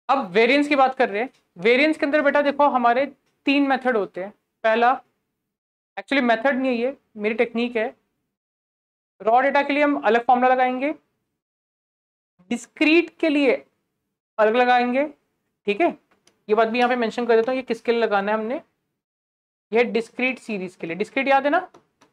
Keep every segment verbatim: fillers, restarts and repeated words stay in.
अब वेरिएंस की बात कर रहे हैं। वेरिएंस के अंदर बेटा देखो हमारे तीन मेथड होते हैं। पहला, एक्चुअली मेथड नहीं है ये, मेरी टेक्निक है। रॉ डेटा के लिए हम अलग फॉर्मूला लगाएंगे, डिस्क्रीट के लिए अलग लगाएंगे। ठीक है, ये बात भी यहाँ पे मेंशन कर देता हूँ, ये किसके लिए लगाना है हमने, ये डिस्क्रीट सीरीज के लिए। डिस्क्रीट याद है ना,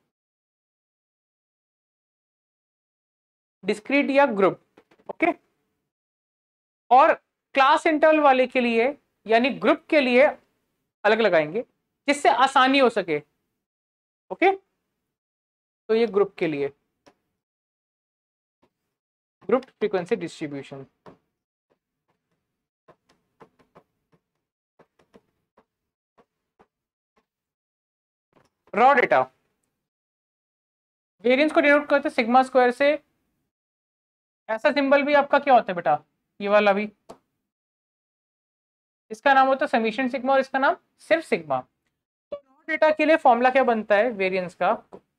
डिस्क्रीट या ग्रुप। ओके, और क्लास इंटरवल वाले के लिए यानी ग्रुप के लिए अलग लगाएंगे जिससे आसानी हो सके। ओके, तो ये ग्रुप के लिए group frequency distribution. Raw data variance को डिनोट करते सिग्मा स्क्वायर से। ऐसा सिंबल भी आपका क्या होता है बेटा, ये वाला भी, इसका नाम होता है समीशन सिग्मा और इसका नाम सिर्फ सिग्मा। तो रॉ डेटा के लिए फॉर्मूला क्या बनता है वेरिएंस का,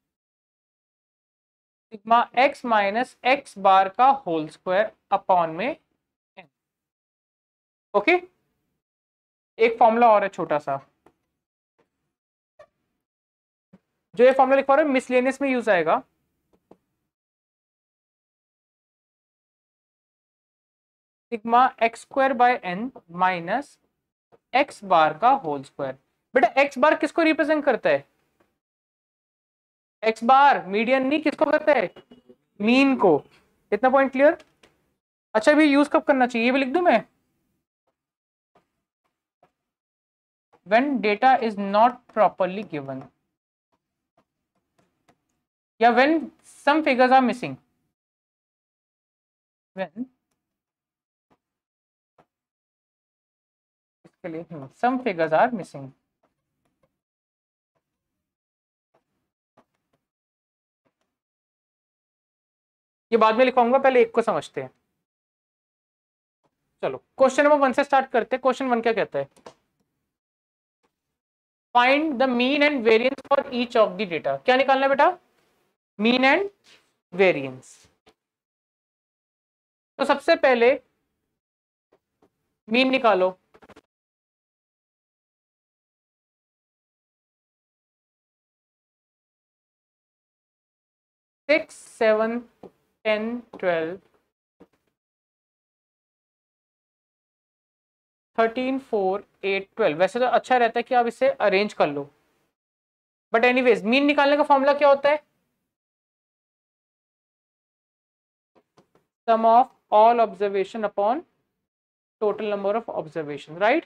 sigma X minus X bar का होल स्क्वायर अपॉन में एन। ओके, एक फॉर्मूला और है छोटा सा, जो ये फॉर्मूला लिखवा रहा है मिसलेनियस में यूज आएगा। Sigma X square by N minus X bar का होल स्क्वायर। बेटा एक्स बार किसको रिप्रेजेंट करता है, एक्स बार मीडियन नहीं, किसको करता है, मीन को। इतना पॉइंट क्लियर। अच्छा, भी यूज कब करना चाहिए ये भी लिख दूं मैं, when data is not properly given या when some figures are missing, when इसके लिए some figures are missing। ये बाद में लिखवाऊंगा, पहले एक को समझते हैं। चलो क्वेश्चन नंबर वन से स्टार्ट करते हैं। क्वेश्चन वन क्या कहता है, find the mean and variance for each of the data. क्या निकालना है बेटा, मीन एंड वेरिएंस। तो सबसे पहले मीन निकालो। Six seven ten twelve thirteen four eight twelve. वैसे तो अच्छा रहता है कि आप इसे अरेंज कर लो, बट एनीवेज मीन निकालने का फॉर्मूला क्या होता है, sum of all observation upon total number of observation, right?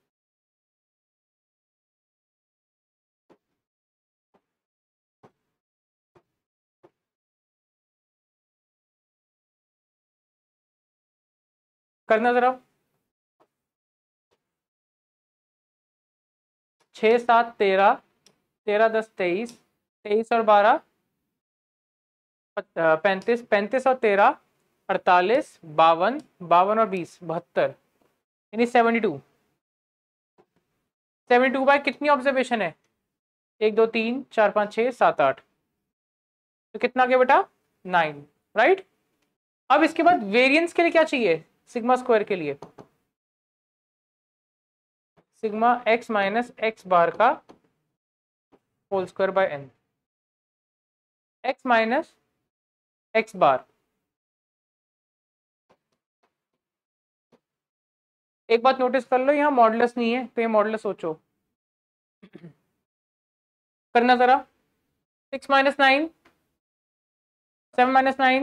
करना जरा, छह सात तेरह, तेरह दस तेईस, तेईस और बारह पैंतीस, पैंतीस और तेरह अड़तालीस, बावन, बावन और बीस बहत्तर, यानी seventy two. Seventy two by कितनी ऑब्जर्वेशन है, एक दो तीन चार पाँच छः सात आठ, तो कितना गया बेटा, नाइन, राइट। अब इसके बाद वेरिएंस के लिए क्या चाहिए, सिग्मा स्क्वायर के लिए sigma X minus X bar का whole square by N. X minus X bar, एक बात नोटिस कर लो, यहाँ मॉडुलस नहीं है तो ये मॉडुलस सोचो। करना जरा, six minus nine, seven minus nine,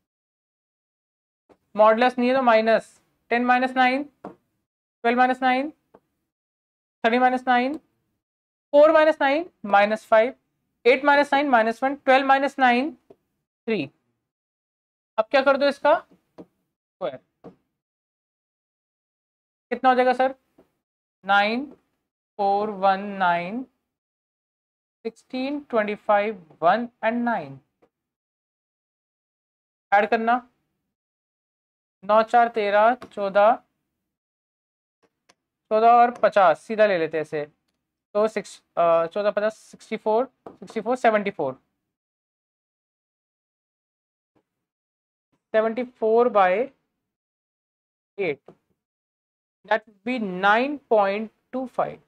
modulus नहीं है तो minus, ten minus nine, twelve minus nine, thirty minus nine, four minus nine minus five, eight minus nine minus one, twelve minus nine three. अब क्या कर दो इसका square, कितना हो जाएगा sir, nine four one nine sixteen twenty five one and nine. Add करना, नौ चार तेरह चौदह, चौदह और पचास सीधा ले लेते हैं इसे, तो सिक्स चौदह पचास sixty four, sixty four seventy four, seventy four by eight, that would be nine point two five.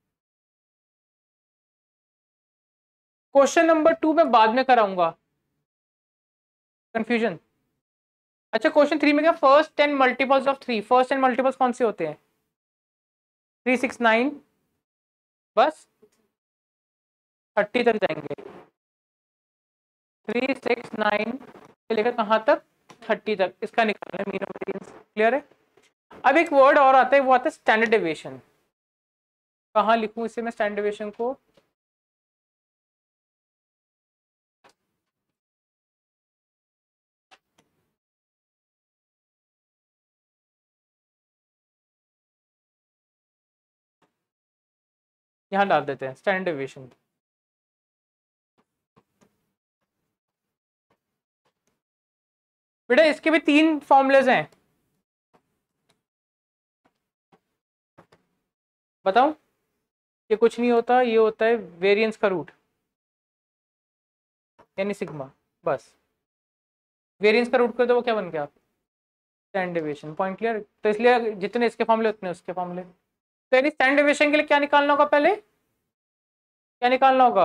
Question number two में बाद में कराऊंगा, कंफ्यूजन। अच्छा क्वेश्चन थ्री में क्या, first ten multiples of three, first ten multiples कौन से होते हैं? थ्री सिक्स नाइन, बस थर्टी तक जाएंगे। थ्री सिक्स नाइन से लेकर कहाँ तक? थर्टी तक, इसका निकालना है मीन ऑफ वेरिएंस। क्लियर है? अब एक वर्ड और आता है, वो आता है स्टैंडर्ड डेविएशन। कहाँ लिखूं इसे मैं स्टैंडर्ड डेविएशन को? यहाँ डाल देते हैं स्टैंडर्ड डेविएशन। बेटा इसके भी तीन फॉर्मूलेज हैं, बताऊं? ये कुछ नहीं होता, ये होता है वेरिएंस का रूट यानी सिग्मा। बस वेरिएंस का रूट कर दो, वो क्या बन गया? Standard deviation. Point clear? तो इसलिए जितने इसके फॉर्मूले उतने उसके फॉर्मूले। तो यानी स्टैंडर्ड डेविएशन के लिए क्या निकालना होगा? पहले क्या निकालना होगा?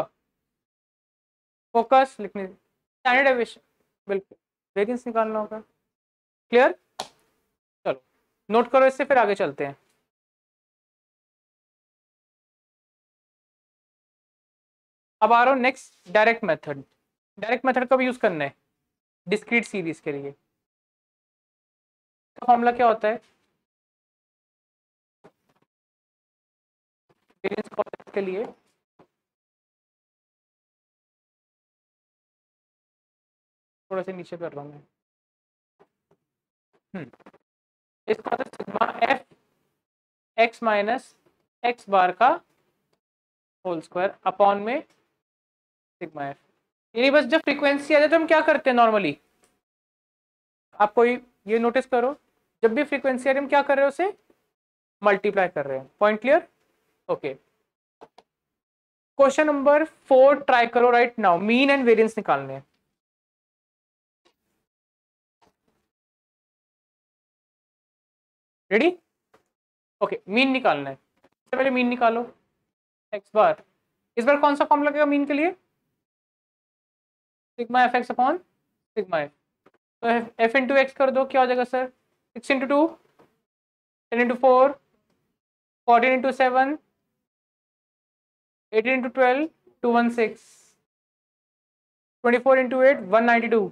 फोकस लिखने, स्टैंडर्ड डेविएशन, बिल्कुल वेरिएंस निकालना होगा। क्लियर? चलो नोट करो इससे, फिर आगे चलते हैं। अब आ रहा हूँ next, direct method. Direct method कब यूज करना है? डिस्क्रीट सीरीज के लिए। तो फॉर्मूला क्या होता है वेरिएंस कॉम्प्लेक्स के लिए? थोड़ा सा नीचे कर रहा हूँ मैं। हम्म इसका होता है sigma F X minus X bar का होल स्क्वायर अपॉन में सिग्मा एफ। यानी बस जब फ्रीक्वेंसी आ जाए तो हम क्या करते हैं नॉर्मली? आपको ये नोटिस करो, जब भी फ्रीक्वेंसी आ रही है हम क्या कर रहे हैं? उसे मल्टीप्लाई कर रहे हैं। Point clear? Okay. Question number four try करो right now, mean and variance निकालने हैं। रेडी? ओके मीन निकालना है। सबसे पहले मीन निकालो, एक्स बार। इस बार कौन सा फॉर्म लगेगा मीन के लिए? Sigma F X upon sigma F. तो एफ इंटू एक्स कर दो, क्या हो जाएगा sir? Six into two, ten into four, fourteen into seven, eighteen into twelve, two one six, twenty four into eight, one ninety two,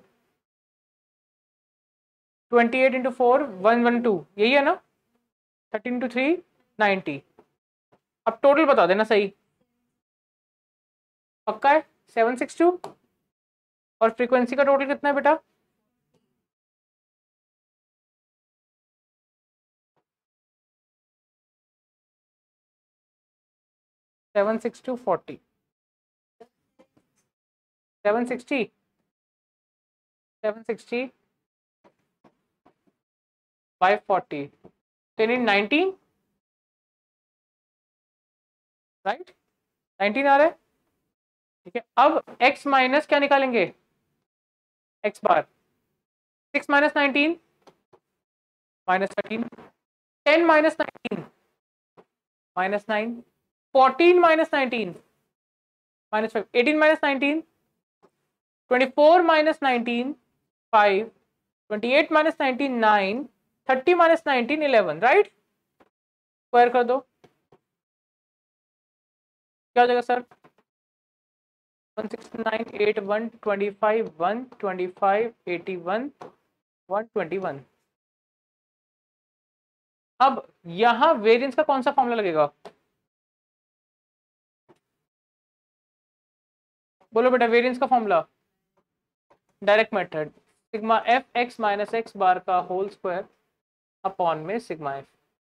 twenty eight into four, one one two, यही है ना? Thirteen into three, ninety. अब total बता देना सही, पक्का है? Seven six two. और फ्रीक्वेंसी का टोटल कितना है बेटा? Seven six two forty, seven sixty, seven sixty by forty, ten in nineteen, right? Nineteen आ रहा है, ठीक है। अब x माइनस क्या निकालेंगे? x bar, six minus nineteen, minus thirteen, ten minus nineteen, minus nine, fourteen minus nineteen, minus five, eighteen minus nineteen, twenty four minus nineteen, five, twenty eight minus nineteen, nine, thirty minus nineteen, eleven, right? Square कर दो, क्या हो जाएगा sir? One sixty nine, eight one, twenty five, one twenty five, eighty one, one twenty one. अब यहां variance का कौन सा फॉर्मूला लगेगा? बोलो बेटा वेरिएंस का formula. Direct method, sigma F X minus X bar का होल स्क्वायर अपॉन में sigma F.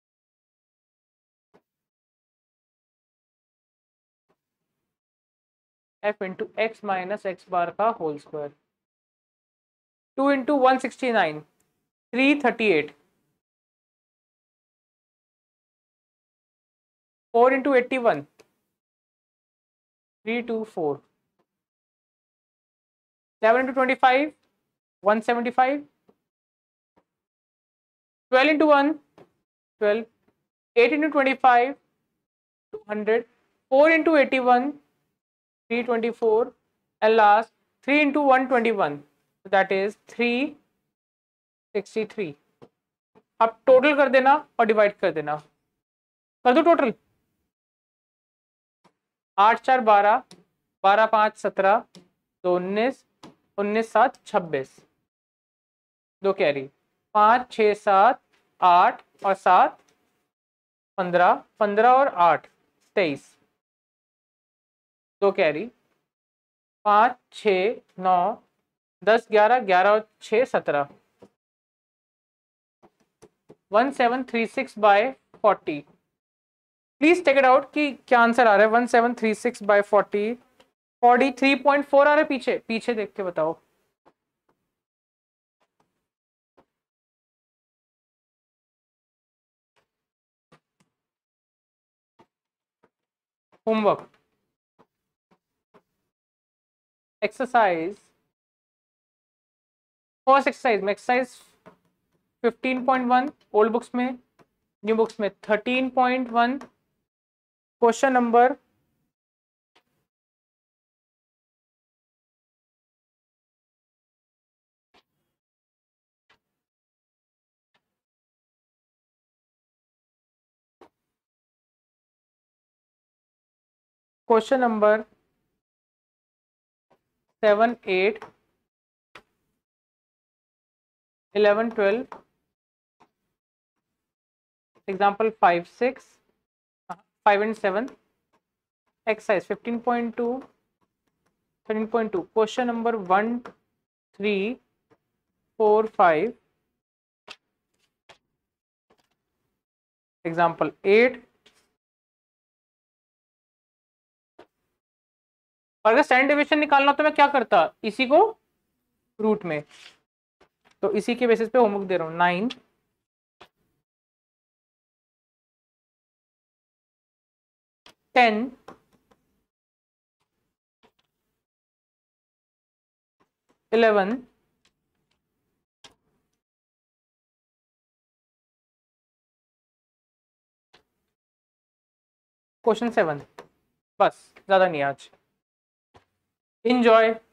F into X minus X bar का whole square, two into one sixty nine, three thirty eight, four into eighty one, three two four, seven into twenty five, one seventy five, twelve into one, twelve, eight into twenty five two hundred, four into eighty one three twenty four, and last three into one twenty one, that is three sixty three. अब total कर देना और divide कर देना। कर दो total. आठ चार बारह, बारह पाँच सत्रह, दो उन्नीस, उन्नीस सात छब्बीस, दो कैरी, पाँच छः सात आठ और सात पंद्रह, पंद्रह और आठ तेईस, दो कैरी, पाँच छः नौ दस ग्यारह, ग्यारह और छः सत्रह, one seven three six by forty. Please take it out कि क्या आंसर आ रहा है। One seven three six by forty, forty three point four आ रहा है। पीछे पीछे देख के बताओ। होमवर्क एक्सरसाइज, फर्स्ट एक्सरसाइज में exercise fifteen point one, old books में, न्यू बुक्स में thirteen point one, question number question number seven eight eleven twelve, example five six five and seven, exercise fifteen point two, thirteen point two, question number one three four five, example eight. और अगर standard deviation निकालना तो मैं क्या करता, इसी को root में, तो इसी के बेसिस पे होमवर्क दे रहा हूं। Nine, ten, eleven, question seven. बस ज्यादा नहीं आज। enjoy